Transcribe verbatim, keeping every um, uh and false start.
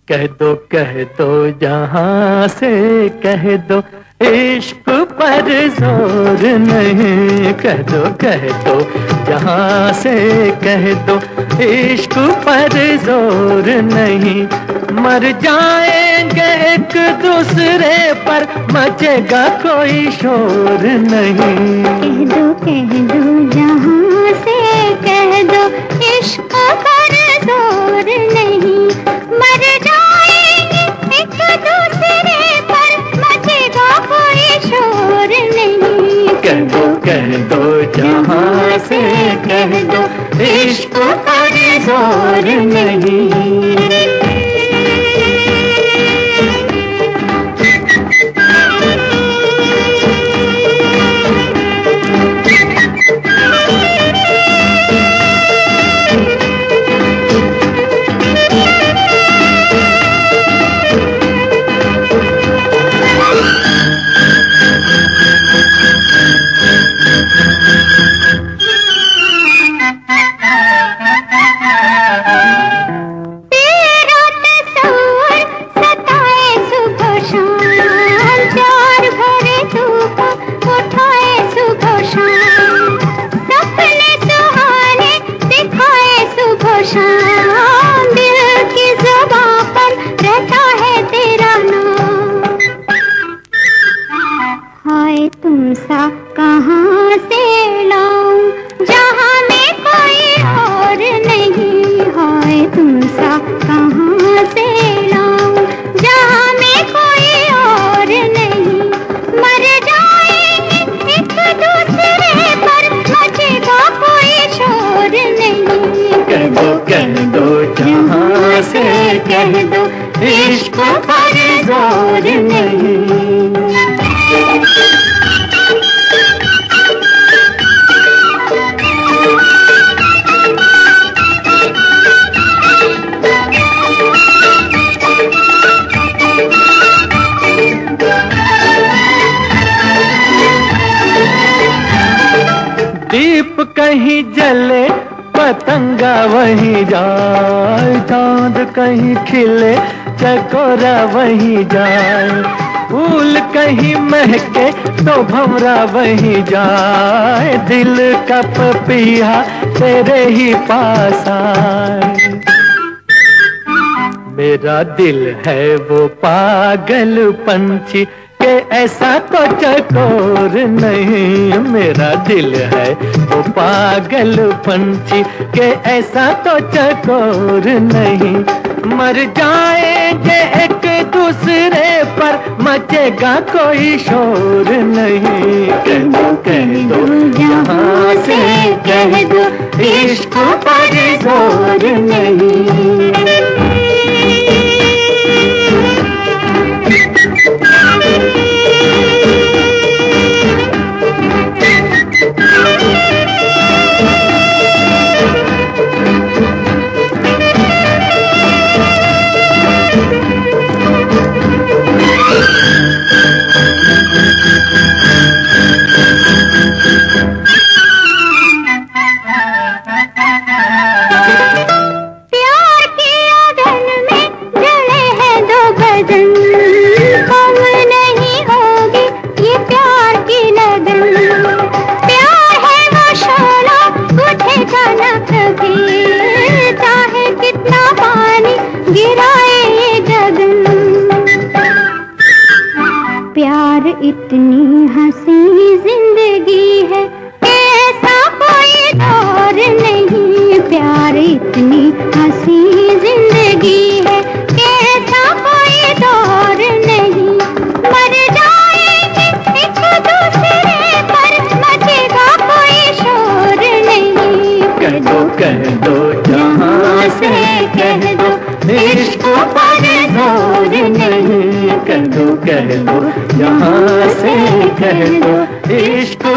कह दो कह दो जहां से कह दो, इश्क पर जोर नहीं। कह दो कह दो जहां से कह दो, इश्क पर जोर नहीं। मर जाएंगे एक दूसरे पर, मचेगा कोई शोर नहीं। कह दो कह दो जहां से कह दो, इश्क पर जोर नहीं। मर जाएंगे एक दूसरे पर, मचेगा कोई शोर नहीं। कह दो कह दो जहां से कह दो, इश्क पर जोर नहीं। तुम सा कहाँ से लाऊं जहाँ में कोई और नहीं। हाय तुम सा कहाँ से लाऊं जहाँ में कोई और नहीं। मर जाएंगे एक दूसरे पर, मचेगा कोई शोर नहीं। कह दो कह दो जहां से कह दो, इश्क पर जोर नहीं। दीप कहीं जले, पतंगा वहीं जाए। चांद कहीं खिले, चकोरा वहीं जाए। फूल कहीं महके, तो भंवरा वहीं जाए। दिल का पपीहा तेरे ही पास आए। मेरा दिल है वो पागल पंछी के ऐसा तो चकोर नहीं। मेरा दिल है वो पागल पंछी के ऐसा तो चकोर नहीं। मर जाएंगे एक दूसरे पर, मचेगा कोई शोर नहीं। कह दो कह दो जहां से कह दो, इश्क पर जोर नहीं। प्यार इतनी हंसी जिंदगी है, ऐसा कोई दौर नहीं। प्यार इतनी हंसी जिंदगी है, ऐसा कोई दौर नहीं। मर जाएंगे एक दूसरे पर, मचेगा कोई शोर नहीं। कह दो कह दो जहां से कह दो, इश्क पर जोर नहीं। कह दो कह दो जहां से कह दो, इश्क